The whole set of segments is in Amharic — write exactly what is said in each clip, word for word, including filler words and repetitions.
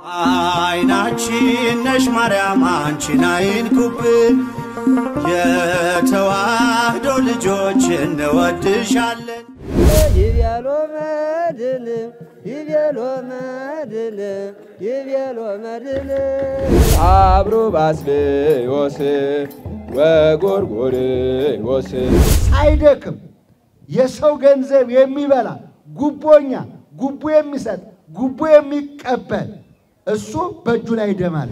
አይናችን ነሽ ማርያም አንቺን አይንኩብን የተዋህዶ ልጆች እንወድሻለን ይቤሎ መድን ይቤሎ መድን ይቤሎ መድን አብሮ ባስልዮስ ወጎርጎርዮስ ሳይደክም የሰው ገንዘብ የሚበላ ጉቦኛ ጉቦ የሚሰጥ ጉቦ የሚቀበል እሱ በእጁ ላይ ደማል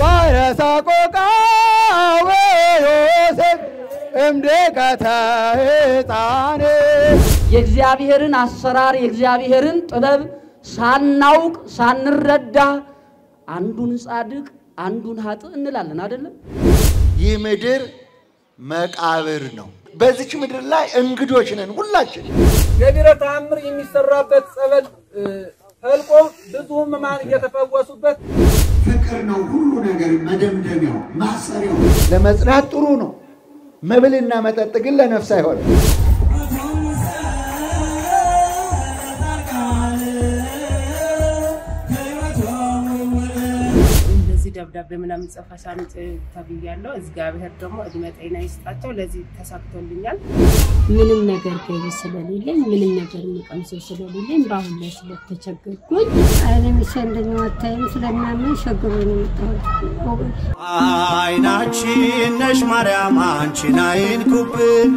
ባረሳቆቃው ዮሴፍ እምደቀተ ሕፃን የእግዚአብሔርን አሰራር የእግዚአብሔርን ጥበብ ሳናውቅ ሳንረዳ አንዱን ጻድቅ አንዱን ኃጥእ እንላለን አይደለም ይህ ምድር መቃብር ነው በዚች ምድር ላይ እንግዶች ነን ሁላችን ገቢረ ተአምር የሚሰራበት ጸበል ፈልቆ ብዙም ማን እየተፈወሱበት ፍቅር ነው ሁሉ ነገር መደምደሚያው ማሰሪያው ለመጽናት ጥሩ ነው መብልና መጠጥ ግን ለነፍስ አይሆንም ደብዳቤ ምናምን ጽፋሳንት ተብያለሁ እግዚአብሔር ደግሞ እድሜ ጤና ይስጣቸው ለዚህ ተሳክቶልኛል ምንም ነገር ገቢ ስለሌለኝ ምንም ነገር እንቀምሰው ስለሌለኝ ባሁን ላይ ስለተቸገርኩኝ አይኔም እንደነዋታይም ስለማመን ሸግሮኝ መጣሁ አይናችን ነሽ ማርያም አንቺን አይንኩብን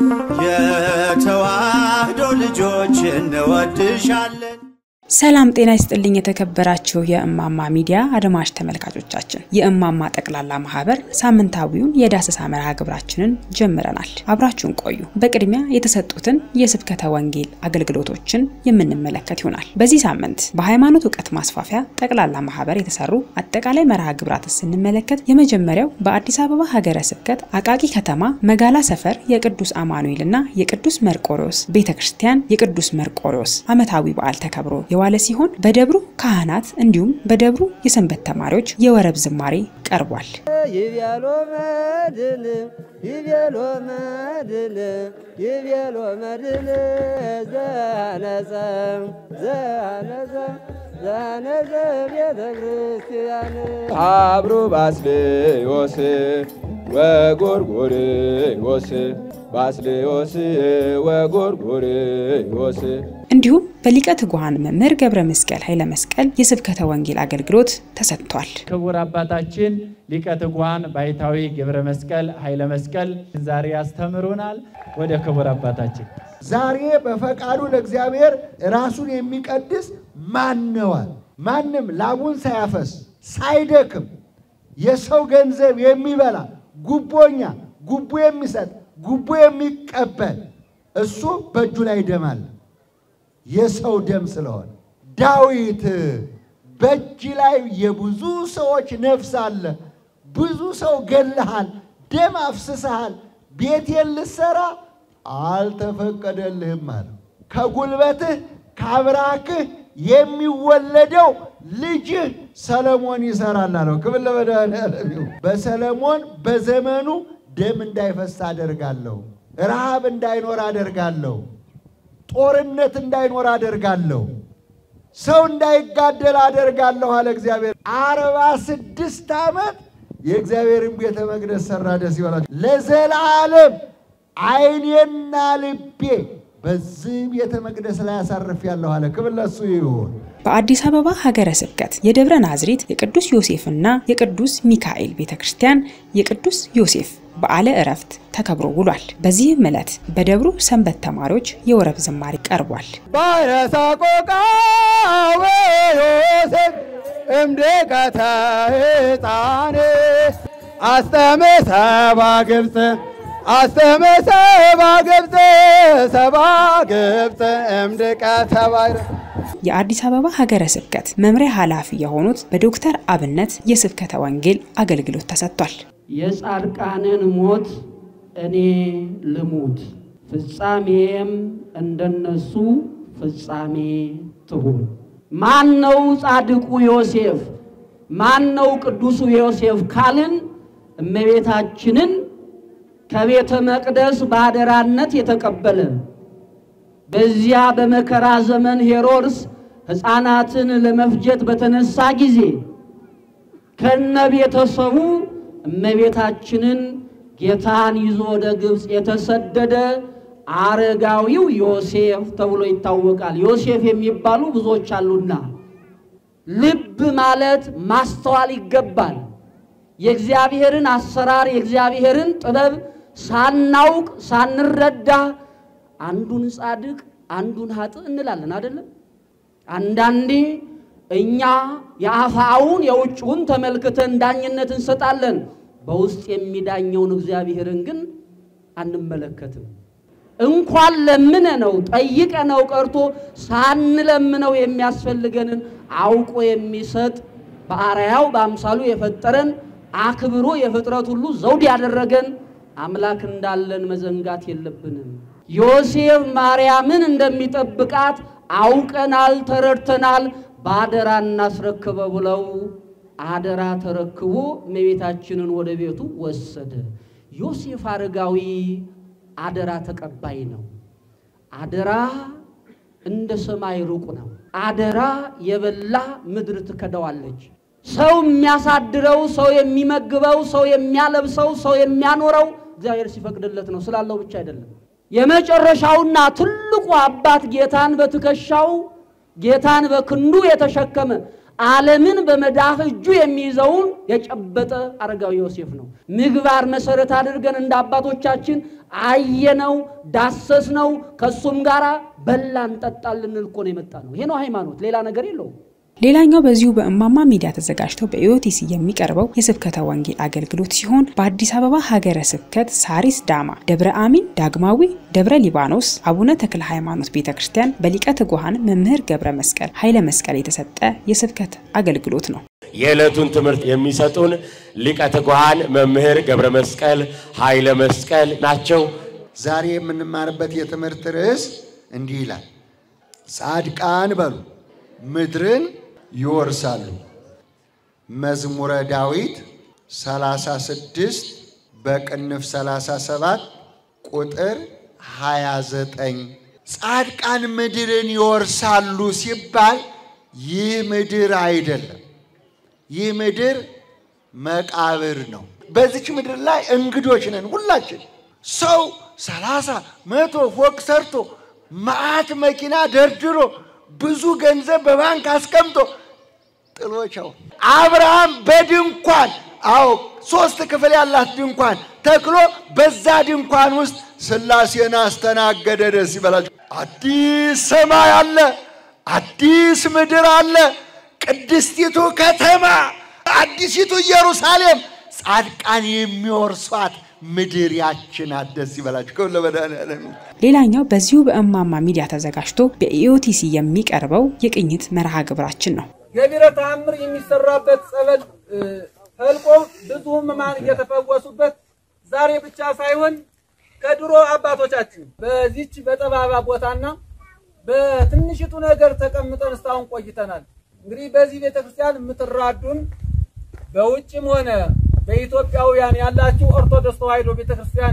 የተዋህዶ ልጆች እንወድሻለን ሰላም ጤና ይስጥልኝ የተከበራችሁ የእማማ ሚዲያ አድማጭ ተመልካቾቻችን የእማማ ጠቅላላ ማህበር ሳምንታዊውን የዳሰሳ መርሃ ግብራችንን ጀምረናል አብራችሁን ቆዩ በቅድሚያ የተሰጡትን የስብከተ ወንጌል አገልግሎቶችን የምንመለከት ይሆናል በዚህ ሳምንት በሃይማኖት ዕውቀት ማስፋፊያ ጠቅላላ ማህበር የተሰሩ አጠቃላይ መርሃ ግብራትን ስንመለከት የመጀመሪያው በአዲስ አበባ ሀገረ ስብከት አቃቂ ከተማ መጋላ ሰፈር የቅዱስ አማኑኤልና የቅዱስ መርቆሪዎስ ቤተክርስቲያን የቅዱስ መርቆሪዎስ ዓመታዊ በዓል ተከብሮ የዋለ ሲሆን በደብሩ ካህናት እንዲሁም በደብሩ የሰንበት ተማሪዎች የወረብ ዝማሬ ቀርቧል ይቤሎ መድን ይቤሎ መድን ይቤሎ መድን ዘነዘ ዘነዘ ዘነዘ ቤተክርስቲያን አብሮ ባስልዮስ ወጎርጎርዮስ ባስልዮስ ወጎርጎርዮስ እንዲሁም በሊቀ ትጉሃን መምህር ገብረ መስቀል ኃይለ መስቀል የስብከተ ወንጌል አገልግሎት ተሰጥቷል ክቡር አባታችን ሊቀ ትጉሃን ባይታዊ ገብረ መስቀል ኃይለ መስቀል ዛሬ ያስተምሩናል ወደ ክቡር አባታችን ዛሬ በፈቃዱ ለእግዚአብሔር ራሱን የሚቀድስ ማን ነው ማንም ላቡን ሳያፈስ ሳይደክም የሰው ገንዘብ የሚበላ ጉቦኛ ጉቦ የሚሰጥ ጉቦ የሚቀበል እሱ በእጁ ላይ ደማል የሰው ደም ስለሆነ ዳዊት በእጅ ላይ የብዙ ሰዎች ነፍስ አለ ብዙ ሰው ገለሃል ደም አፍስሰሃል ቤቴን ልሰራ አልተፈቀደልህም ማለት ከጉልበትህ ካብራክህ የሚወለደው ልጅ ሰለሞን ይሰራል አለው ክብር ለመድኃኒዓለም በሰለሞን በዘመኑ ደም እንዳይፈስ አደርጋለሁ ረሃብ እንዳይኖር አደርጋለሁ ጦርነት እንዳይኖር አደርጋለሁ ሰው እንዳይጋደል አደርጋለሁ አለ እግዚአብሔር አርባ ስድስት ዓመት የእግዚአብሔርን ቤተ መቅደስ ሰራ ደስ ይበላችሁ ለዘላለም አይኔና ልቤ በዚህ ቤተ መቅደስ ላይ ያሳርፍ ያለው አለ ክብር ለሱ ይሁን በአዲስ አበባ ሀገረ ስብከት የደብረ ናዝሬት የቅዱስ ዮሴፍና የቅዱስ ሚካኤል ቤተክርስቲያን የቅዱስ ዮሴፍ በዓለ ዕረፍት ተከብሮ ውሏል በዚህም ዕለት በደብሩ ሰንበት ተማሪዎች የወረብ ዝማሬ ቀርቧል ባረሳቆቃው ዮሴፍ እምደቀተ ሕፃን አስተመሰባ ግብጽ አስተመሰባ ግብጽ ሰባ ግብጽ እምደቀተ ባይረ የአዲስ አበባ ሀገረ ስብከት መምሪያ ኃላፊ የሆኑት በዶክተር አብነት የስብከተ ወንጌል አገልግሎት ተሰጥቷል የጻድቃንን ሞት እኔ ልሙት ፍጻሜም እንደነሱ ፍጻሜ ትሁን ማን ነው ጻድቁ ዮሴፍ ማን ነው ቅዱሱ ዮሴፍ ካልን እመቤታችንን ከቤተ መቅደስ ባደራነት የተቀበለ በዚያ በመከራ ዘመን ሄሮድስ ሕፃናትን ለመፍጀት በተነሳ ጊዜ ከነቤተሰቡ እመቤታችንን ጌታን ይዞ ወደ ግብጽ የተሰደደ አረጋዊው ዮሴፍ ተብሎ ይታወቃል። ዮሴፍ የሚባሉ ብዙዎች አሉና ልብ ማለት ማስተዋል ይገባል። የእግዚአብሔርን አሰራር የእግዚአብሔርን ጥበብ ሳናውቅ ሳንረዳ አንዱን ጻድቅ አንዱን ኃጥእ እንላለን አይደለም? አንዳንዴ እኛ የአፋውን የውጭውን ተመልክተን ዳኝነት እንሰጣለን። በውስጥ የሚዳኘውን እግዚአብሔርን ግን አንመለከትም። እንኳን ለምነነው ጠይቀነው ቀርቶ ሳንለምነው የሚያስፈልገንን አውቆ የሚሰጥ በአርአያው በአምሳሉ የፈጠረን አክብሮ የፍጥረት ሁሉ ዘውድ ያደረገን አምላክ እንዳለን መዘንጋት የለብንም። ዮሴፍ ማርያምን እንደሚጠብቃት አውቀናል፣ ተረድተናል። ባደራ እናስረክበ ብለው አደራ ተረክቦ እመቤታችንን ወደ ቤቱ ወሰደ። ዮሴፍ አረጋዊ አደራ ተቀባይ ነው። አደራ እንደ ሰማይ ሩቅ ነው። አደራ የበላ ምድር ትከዳዋለች። ሰው የሚያሳድረው ሰው የሚመግበው ሰው የሚያለብሰው ሰው የሚያኖረው እግዚአብሔር ሲፈቅድለት ነው፣ ስላለው ብቻ አይደለም። የመጨረሻውና ትልቁ አባት ጌታን በትከሻው ጌታን በክንዱ የተሸከመ ዓለምን በመዳፍ እጁ የሚይዘውን የጨበጠ አረጋዊ ዮሴፍ ነው። ምግባር መሰረት አድርገን እንደ አባቶቻችን አየነው፣ ዳሰስነው፣ ከሱም ጋራ በላን ጠጣልን ልኮ ነው የመጣ ነው። ይሄ ነው ሃይማኖት፣ ሌላ ነገር የለውም። ሌላኛው በዚሁ በእማማ ሚዲያ ተዘጋጅቶ በኢኦቲሲ የሚቀርበው የስብከተ ወንጌል አገልግሎት ሲሆን በአዲስ አበባ ሀገረ ስብከት ሳሪስ ዳማ፣ ደብረ አሚን ዳግማዊ፣ ደብረ ሊባኖስ አቡነ ተክለ ሃይማኖት ቤተክርስቲያን በሊቀ ትጉሃን መምህር ገብረ መስቀል ኃይለ መስቀል የተሰጠ የስብከት አገልግሎት ነው። የዕለቱን ትምህርት የሚሰጡን ሊቀ ትጉሃን መምህር ገብረ መስቀል ኃይለ መስቀል ናቸው። ዛሬ የምንማርበት የትምህርት ርዕስ እንዲህ ይላል። ጻድቃን በሉ ምድርን ይወርሳሉ። መዝሙረ ዳዊት ሰላሳ ስድስት በቅንፍ ሰላሳ ሰባት ቁጥር ሃያ ዘጠኝ። ጻድቃን ምድርን ይወርሳሉ ሲባል ይህ ምድር አይደለም። ይህ ምድር መቃብር ነው። በዚች ምድር ላይ እንግዶች ነን ሁላችን። ሰው ሰላሳ መቶ ፎቅ ሰርቶ ማአት መኪና ደርድሮ ብዙ ገንዘብ በባንክ አስቀምጦ ጥሎቻው አብርሃም በድንኳን አው ሶስት ክፍል ያላት ድንኳን ተክሎ በዛ ድንኳን ውስጥ ስላሴን አስተናገደ። ደስ ይበላችሁ። አዲስ ሰማይ አለ፣ አዲስ ምድር አለ፣ ቅድስቲቱ ከተማ አዲሲቱ ኢየሩሳሌም ጻድቃን የሚወርሷት ምድር ያችን አደስ ይበላችሁ። ከሁሉ በዳን ሌላኛው በዚሁ በእማማ ሚዲያ ተዘጋጅቶ በኢኦቲሲ የሚቀርበው የቅኝት መርሃ ግብራችን ነው። ገቢረ ተአምር የሚሰራበት ጸበል ፈልቆ ብዙ ሕሙማን እየተፈወሱበት ዛሬ ብቻ ሳይሆን ከድሮ አባቶቻችን በዚች በጠባባ ቦታና በትንሽቱ ነገር ተቀምጠን እስካሁን ቆይተናል። እንግዲህ በዚህ ቤተክርስቲያን የምትራዱን በውጭም ሆነ በኢትዮጵያውያን ያላችሁ ኦርቶዶክስ ተዋሕዶ ቤተክርስቲያን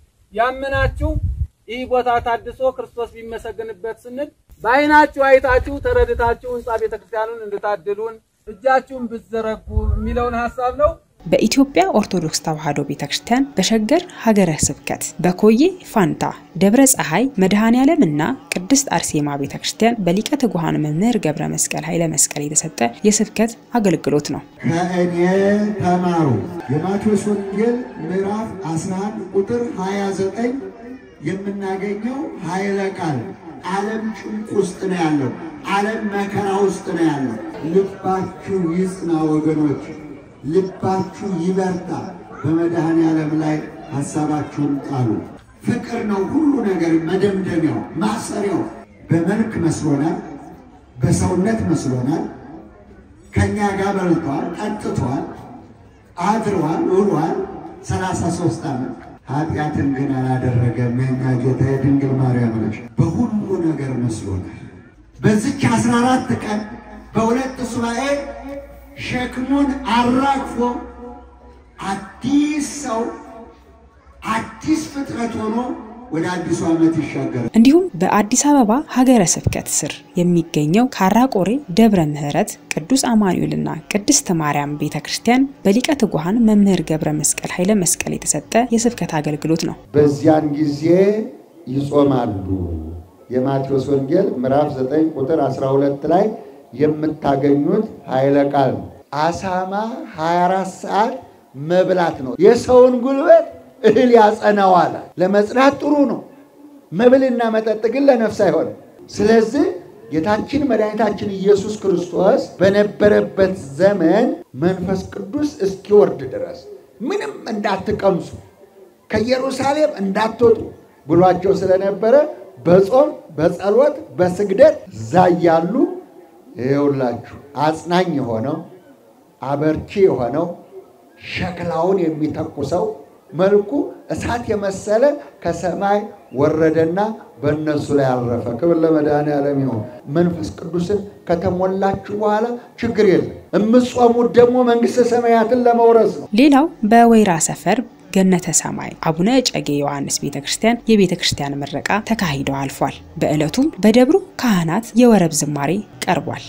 ያመናችሁ ይህ ቦታ ታድሶ ክርስቶስ ቢመሰገንበት ስንል ባይናችሁ አይታችሁ ተረድታችሁ ህንጻ ቤተክርስቲያኑን እንድታድሉን እጃችሁን ብትዘረጉ የሚለውን ሐሳብ ነው። በኢትዮጵያ ኦርቶዶክስ ተዋሕዶ ቤተክርስቲያን በሸገር ሀገረ ስብከት በኮዬ ፋንታ ደብረ ፀሐይ መድኃኔዓለምና ቅድስት አርሴማ ቤተክርስቲያን በሊቀ ትጉሃን መምህር ገብረ መስቀል ኃይለ መስቀል የተሰጠ የስብከት አገልግሎት ነው። ከእኔ ተማሩ። የማቴዎስ ወንጌል ምዕራፍ አስራ አንድ ቁጥር ሃያ ዘጠኝ የምናገኘው ኃይለ ቃል ዓለም ጭንቅ ውስጥ ነው ያለው። ዓለም መከራ ውስጥ ነው ያለው። ልባችሁ ይጽና ወገኖች፣ ልባችሁ ይበርታ። በመድኃኔዓለም ላይ ሐሳባችሁን ጣሉ። ፍቅር ነው ሁሉ ነገር መደምደሚያው ማሰሪያው። በመልክ መስሎናል፣ በሰውነት መስሎናል። ከኛ ጋር በልቷል፣ ጠጥቷል፣ አድሯል፣ ውሏል ሰላሳ ሶስት ዓመት ኃጢአትን ግን አላደረገም። የኛ ጌታ የድንግል ማርያም ልጅ በሁሉ ነገር መስሎናል። በዚች አስራ አራት ቀን በሁለት ሱባኤ ሸክሙን አራግፎ አዲስ ሰው አዲስ ፍጥረት ሆኖ ወደ አዲሱ ዓመት ይሻገራል። እንዲሁም በአዲስ አበባ ሀገረ ስብከት ስር የሚገኘው ካራቆሬ ደብረ ምህረት ቅዱስ አማኑኤልና ቅድስት ማርያም ቤተክርስቲያን በሊቀ ትጉሃን መምህር ገብረ መስቀል ኃይለ መስቀል የተሰጠ የስብከት አገልግሎት ነው። በዚያን ጊዜ ይጾማሉ። የማቴዎስ ወንጌል ምዕራፍ ዘጠኝ ቁጥር አስራ ሁለት ላይ የምታገኙት ኃይለ ቃል አሳማ ሃያ አራት ሰዓት መብላት ነው። የሰውን ጉልበት እህል ያጸናዋል። ለመጽናት ጥሩ ነው። መብልና መጠጥ ግን ለነፍስ አይሆንም። ስለዚህ ጌታችን መድኃኒታችን ኢየሱስ ክርስቶስ በነበረበት ዘመን መንፈስ ቅዱስ እስኪወርድ ድረስ ምንም እንዳትቀምሱ ከኢየሩሳሌም እንዳትወጡ ብሏቸው ስለነበረ በጾም በጸሎት በስግደት ዛያሉ። ይኸውላችሁ አጽናኝ የሆነው አበርቺ የሆነው ሸክላውን የሚተኩሰው መልኩ እሳት የመሰለ ከሰማይ ወረደና በእነሱ ላይ አረፈ። ክብር ለመድኃኔዓለም ይሁን። መንፈስ ቅዱስን ከተሞላችሁ በኋላ ችግር የለም። እምጾሙት ደግሞ መንግስተ ሰማያትን ለመውረስ ነው። ሌላው በወይራ ሰፈር ገነተ ሰማይ አቡነ እጨጌ ዮሐንስ ቤተክርስቲያን የቤተክርስቲያን ምረቃ ተካሂዶ አልፏል። በእለቱም በደብሩ ካህናት የወረብ ዝማሬ ቀርቧል።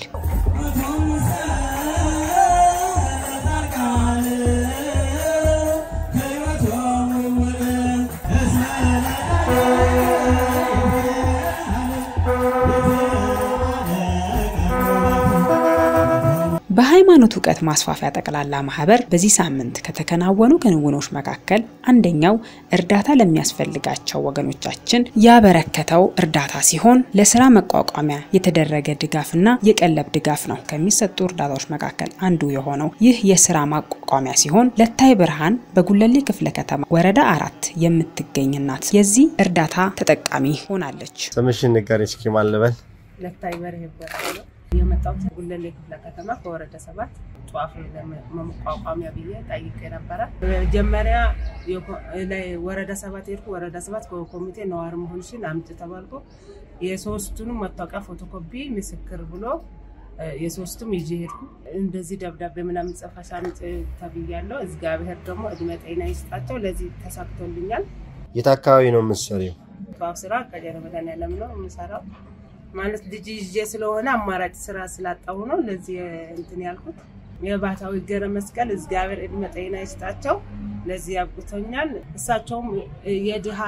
በሃይማኖት ዕውቀት ማስፋፊያ ጠቅላላ ማህበር በዚህ ሳምንት ከተከናወኑ ክንውኖች መካከል አንደኛው እርዳታ ለሚያስፈልጋቸው ወገኖቻችን ያበረከተው እርዳታ ሲሆን ለስራ መቋቋሚያ የተደረገ ድጋፍና የቀለብ ድጋፍ ነው። ከሚሰጡ እርዳታዎች መካከል አንዱ የሆነው ይህ የስራ ማቋቋሚያ ሲሆን ለታይ ብርሃን በጉለሌ ክፍለ ከተማ ወረዳ አራት የምትገኝ እናት የዚህ እርዳታ ተጠቃሚ ሆናለች። ስምሽን ንገሪኝ እስኪ ማን ልበል? ለታይ ብርሃን ይባላል። የመጣሁት ጉለሌ ክፍለ ከተማ ከወረዳ ሰባት ጧፍ ለመቋቋሚያ ብዬ ጠይቄ ነበር። መጀመሪያ ላይ ወረዳ ሰባት ሄድኩ። ወረዳ ሰባት በኮሚቴ ነዋሪ መሆንሽን አምጪ ተባልኩ። የሶስቱንም መታወቂያ ፎቶኮፒ ምስክር ብሎ የሶስቱም ይዤ ሄድኩ። እንደዚህ ደብዳቤ ምናምን ጽፈሽ አምጪ ተብያለሁ። እግዚአብሔር ደግሞ እድሜ ጤና ይስጣቸው። ለዚህ ተሳክቶልኛል። የት አካባቢ ነው የምትሰሪው? ጧፍ ስራ ከጀረ መድኃኔዓለም ነው የምሰራው። ማለት ልጅ ይዤ ስለሆነ አማራጭ ስራ ስላጣው ነው ለዚህ እንትን ያልኩት። የባታው ገብረ መስቀል እግዚአብሔር እድሜ ጤና ይስጣቸው። ለዚህ ያብቁተኛል። እሳቸውም የድሃ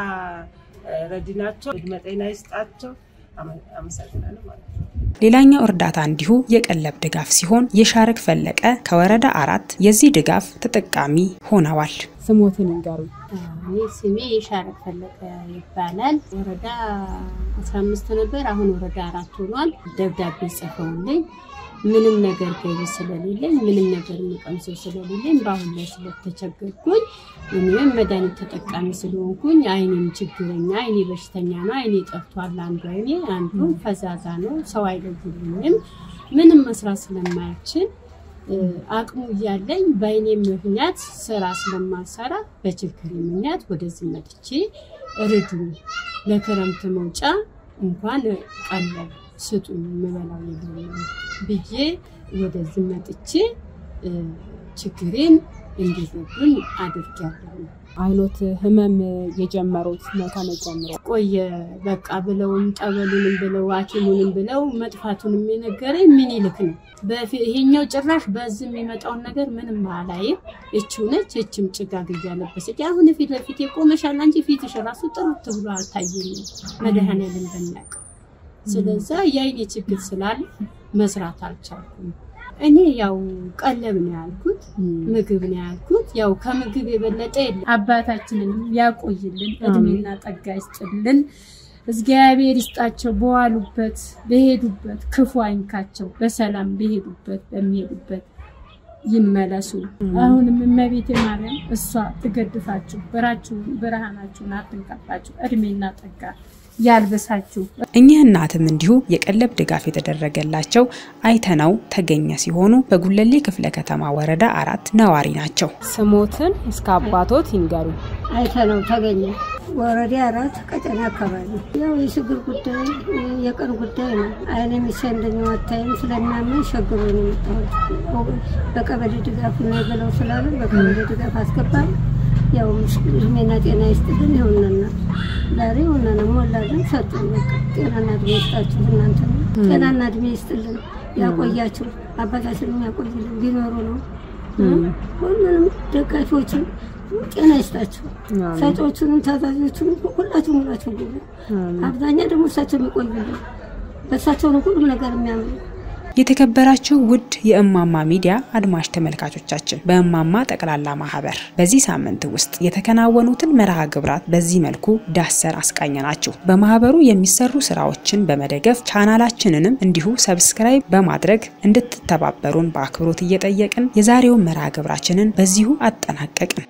ረዲናቸው እድሜ ጤና ይስጣቸው። አመሰግናለሁ ማለት ነው። ሌላኛው እርዳታ እንዲሁ የቀለብ ድጋፍ ሲሆን የሻርክ ፈለቀ ከወረዳ አራት የዚህ ድጋፍ ተጠቃሚ ሆነዋል። ስሞትን እንጋሩ እኔ ስሜ የሻርክ ፈለቀ ይባላል። ወረዳ አስራ አምስት ነበር፣ አሁን ወረዳ አራት ሆኗል። ደብዳቤ ጽፈውልኝ ምንም ነገር ገቢ ስለሌለኝ ምንም ነገር መቀምሰው ስለሌለኝ ባሁን ላይ ስለተቸገርኩኝ እኔም መድኃኒት ተጠቃሚ ስለሆንኩኝ አይኔም ችግረኛ አይኔ በሽተኛ ነው። አይኔ ጠፍቷል። አንዱ አይኔ አንዱ ፈዛዛ ነው። ሰው አይለይልኝም። ምንም መስራት ስለማይችል አቅሙ ያለኝ በአይኔ ምክንያት ስራ ስለማልሰራ በችግር ምክንያት ወደዚህ መጥቼ እርዱ ለክረምት መውጫ እንኳን ቀለብ ስጡኝ መበላው የለም ብዬ ወደዚህ መጥቼ ችግሬን እንዲዘጉኝ አድርጋለሁ። አይኖት ህመም የጀመሩት መካነ ጀምሮ ቆየ። በቃ ብለውም ጠበሉንም ብለው ሐኪሙንም ብለው መጥፋቱንም የነገረኝ ምን ይልክ ነው። በይሄኛው ጭራሽ በዚህ የሚመጣውን ነገር ምንም አላየም። እቺው ነች እቺም ጭጋግ ያለበሰች አሁን ፊት ለፊት የቆመሻል አንቺ ፊትሽ ራሱ ጥርት ብሎ አልታየኝም። መድኃኔዓለም በእናቅ ስለዚህ ያይኔ ችግር ስላለ መስራት አልቻልኩም። እኔ ያው ቀለብ ነው ያልኩት ምግብ ነው ያልኩት። ያው ከምግብ የበለጠ አባታችንን ያቆይልን እድሜና ጸጋ ይስጥልን። እግዚአብሔር ይስጣቸው። በዋሉበት በሄዱበት ክፉ አይንካቸው። በሰላም በሄዱበት በሚሄዱበት ይመለሱ። አሁንም እመቤቴ ማርያም እሷ ትገድፋችሁ፣ ብራችሁ ብርሃናችሁን አትንቀፋችሁ፣ እድሜና ጸጋ ያልበሳችሁ። እኚህ እናትም እንዲሁ የቀለብ ድጋፍ የተደረገላቸው አይተነው ተገኘ ሲሆኑ በጉለሌ ክፍለ ከተማ ወረዳ አራት ነዋሪ ናቸው። ስሞትን እስከ አባቶት ይንገሩ። አይተነው ተገኘ ወረዳ አራት ቀጠና አካባቢ ያው የችግር ጉዳይ የቀን ጉዳይ ነው። አይኔም ይሰንደኛው አታይም ስለማመን ሸግሮ ነው የመጣሁት። በቀበሌ ድጋፍ ነው ብለው ስላሉ በቀበሌ ድጋፍ አስገባን። ያው እድሜና ጤና ይስጥልን ይሁንና ዛሬ ሆነና ሞላልን ሰጡን በቃ ጤናና እድሜ ይስጣችሁ እናንተ ጤናና እድሜ ይስጥልን ያቆያችሁ አባታችንን ያቆይልን ቢኖሩ ነው ሁሉንም ደጋፊዎችን ጤና ይስጣችሁ ሰጦቹንም ታዛዦቹንም ሁላችሁም ሁላችሁ ግቡ አብዛኛ ደግሞ እሳቸው የሚቆዩልን በእሳቸው ነው ሁሉም ነገር የሚያምሩ የተከበራችሁ ውድ የእማማ ሚዲያ አድማጭ ተመልካቾቻችን በእማማ ጠቅላላ ማህበር በዚህ ሳምንት ውስጥ የተከናወኑትን መርሃ ግብራት በዚህ መልኩ ዳሰር አስቃኘናችሁ። በማህበሩ የሚሰሩ ስራዎችን በመደገፍ ቻናላችንንም እንዲሁ ሰብስክራይብ በማድረግ እንድትተባበሩን በአክብሮት እየጠየቅን የዛሬውን መርሃ ግብራችንን በዚሁ አጠናቀቅን።